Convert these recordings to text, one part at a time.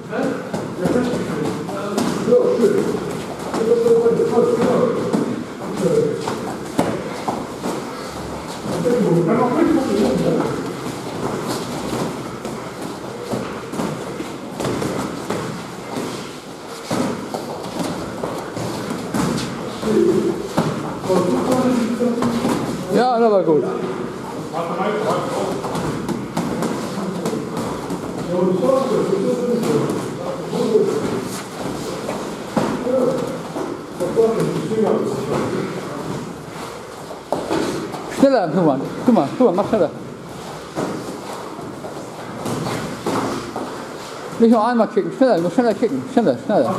Ja, das war gut. Schneller, guck mal, mach schneller. Nicht nur einmal kicken, schneller, nur schneller kicken, schneller.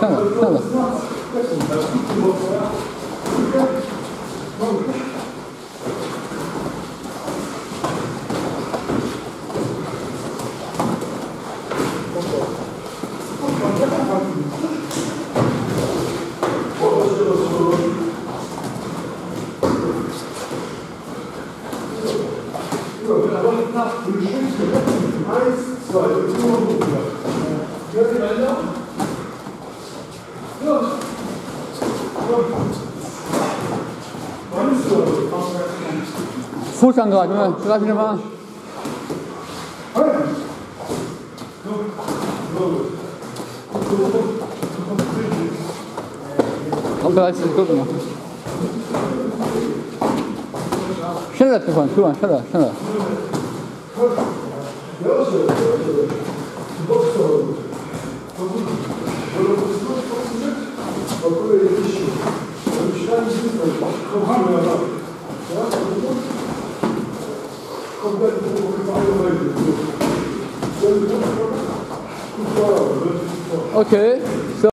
Fuß angreifen, greif ihn mal an. Komm, 30 Sekunden noch. Schneller, Stefan, schneller. Okay.